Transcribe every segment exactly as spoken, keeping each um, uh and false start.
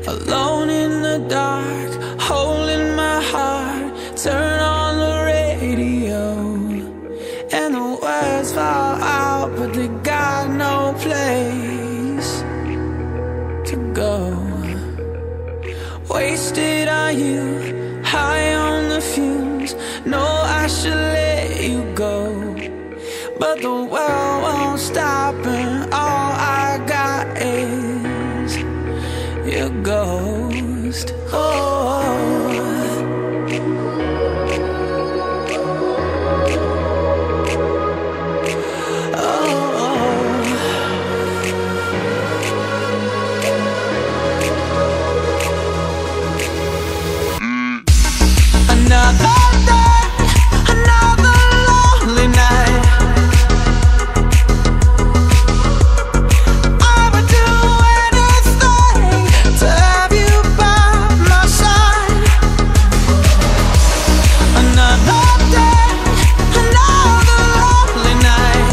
alone in the dark, holding my heart. Turn on the radio and the words fall out, but they got no place to go. Wasted on you, high on the fumes. No, I should let you go, but the world won't stop, and all I got is your ghost. Oh, another day, another lonely night. I would do anything to have you by my side. Another day, another lonely night.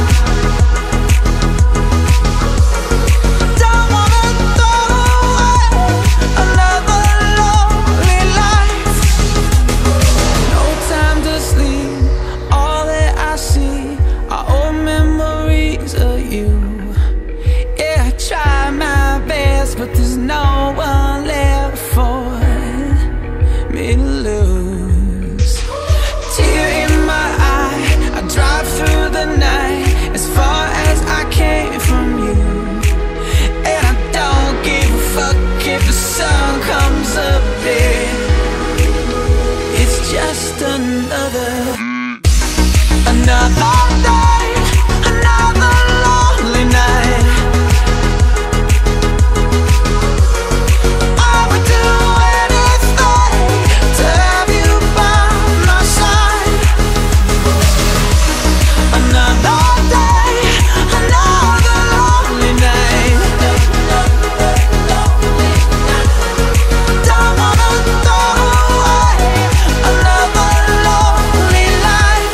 Don't wanna throw away another lonely life. No time to sleep, all that I see are old memories of you. Yeah, I try my best, but there's no one left for me to lose. Tear in my eye, I drive through the night as far as I came from you. And I don't give a fuck if the sun comes up here. It's just another, another day, another lonely night. I would do anything to have you by my side. Another day, another lonely night. Don't wanna throw away another lonely life.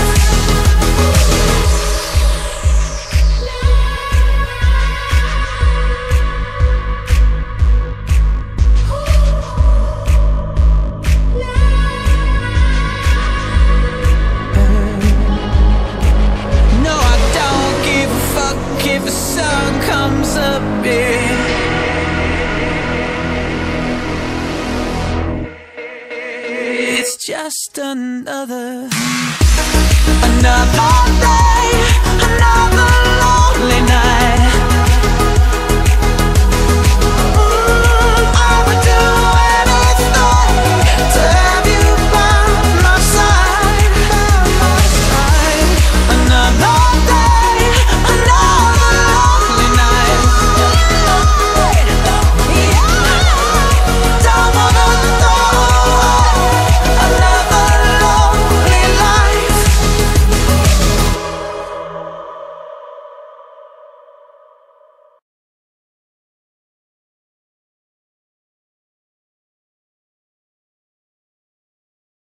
No, I don't give a fuck if the sun comes up here. It's just another, another